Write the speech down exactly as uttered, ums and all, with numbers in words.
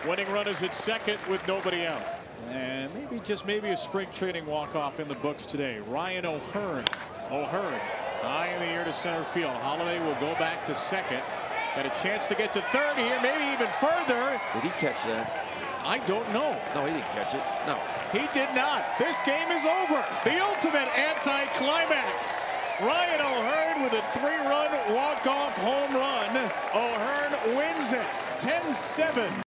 Winning run is at second with nobody out. And maybe, just maybe, a spring training walk-off in the books today. Ryan O'Hearn. O'Hearn high in the air to center field. Holliday will go back to second. Got a chance to get to third here, maybe even further. Did he catch that? I don't know. No, he didn't catch it. No. He did not. This game is over. The ultimate anti-climax. Ryan O'Hearn with a three-run walk-off home run. O'Hearn wins it ten seven.